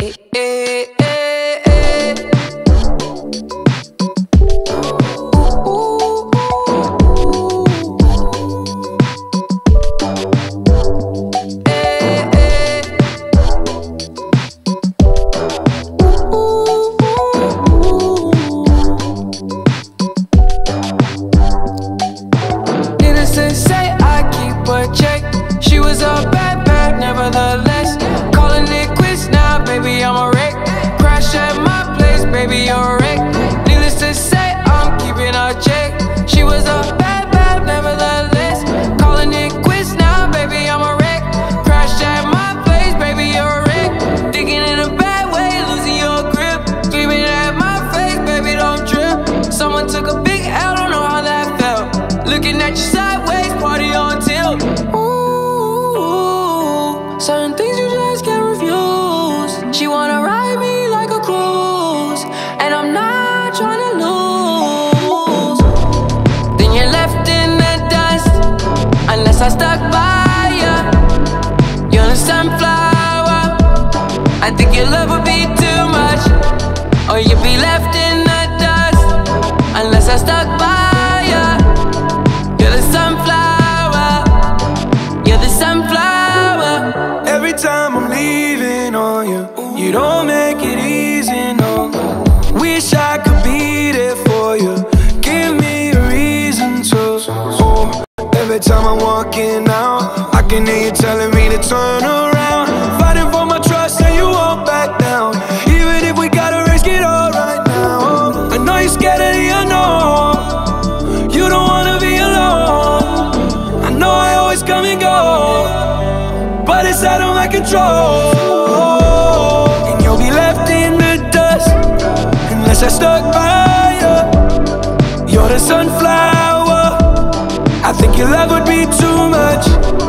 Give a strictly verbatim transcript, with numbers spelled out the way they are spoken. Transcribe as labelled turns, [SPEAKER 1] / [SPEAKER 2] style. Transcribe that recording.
[SPEAKER 1] Eh, eh, eh, eh. Eh, eh. Needless to say, I keep a check. She was a bad, bad, nevertheless. Calling it quits now, baby, I'm a wreck. Crash at my place, baby, you're a wreck. Needless to say, I'm keeping a check. She was a bad, bad, nevertheless. Calling it quits now, baby, I'm a wreck. Crash at my place, baby, you're a wreck. Thinking in a bad way, losing your grip. Screaming at my face, baby, don't trip. Someone took a big L, don't know how that felt. Looking at you sideways, party on tilt. Ooh, certain things you just can't refuse. She wanna ride me like a cruise, and I'm not trying to lose. Then you're left in the dust, unless I stuck by ya. You're a sunflower. I think your love would be too much, or you'd be left in the dust, unless I stuck by ya. You're the sunflower. You're the sunflower.
[SPEAKER 2] Every time I'm leaving on you, you don't make it easy, no. Wish I could be there for you. Give me a reason to. Oh, every time I'm walking out, I can hear you telling me to turn around. Fighting for my trust and you won't back down. Even if we gotta risk it all right now. I know you're scared of the unknown. You don't wanna be alone. I know I always come and go, but it's out of my control. And you'll be left in the dust, unless I stuck by you. You're the sunflower. I think your love would be too much,